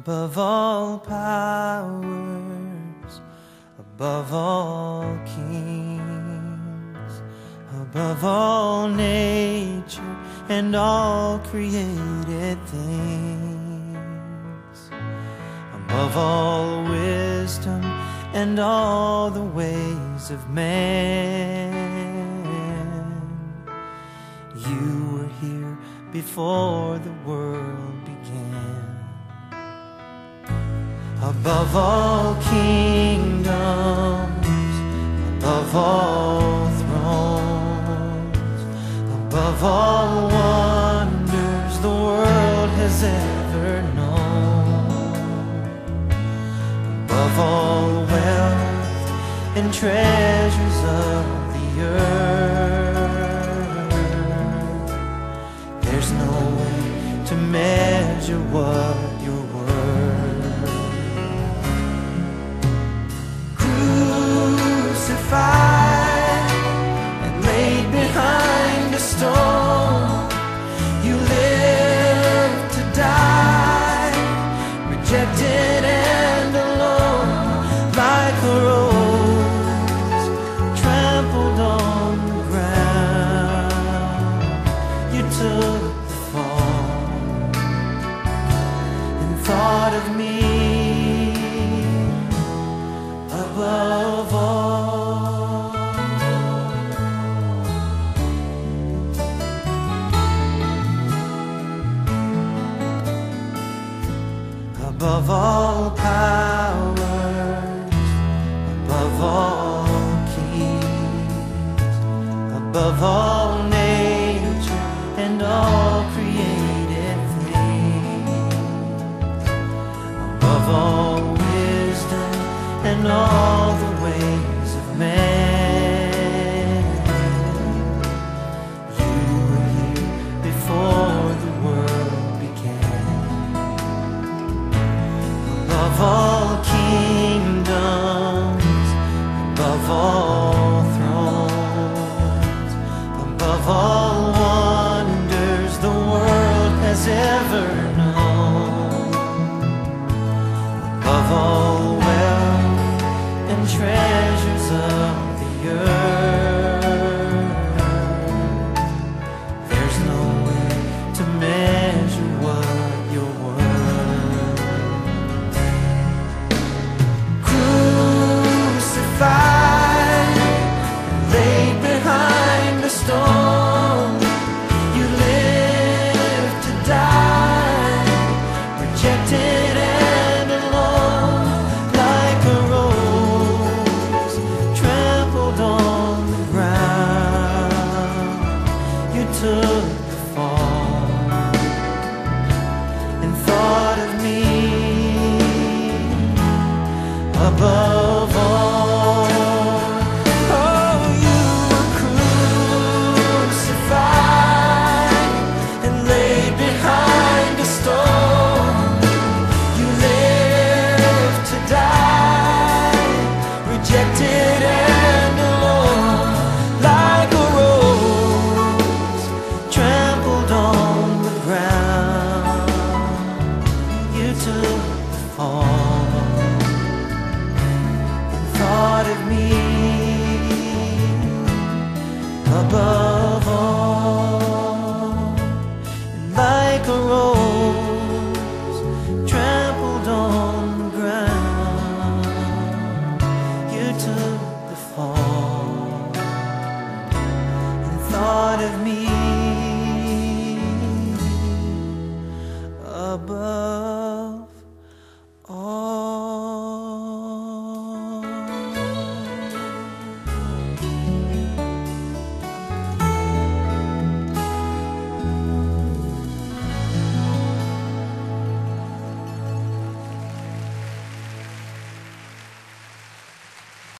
above all powers, above all kings, above all nature and all created things, above all wisdom and all the ways of man. You were here before the world began. Above all kingdoms, above all thrones, above all wonders the world has ever known, above all wealth and treasures of the earth, there's no way to measure what you're worth. And laid behind a stone, you lived to die, rejected and alone, like a rose trampled on the ground. You took the fall and thought of me above all. Above all powers, above all kings, above all nature and all created things, above all wisdom and all the ways of man. You were here before the world began. Above all kingdoms, above all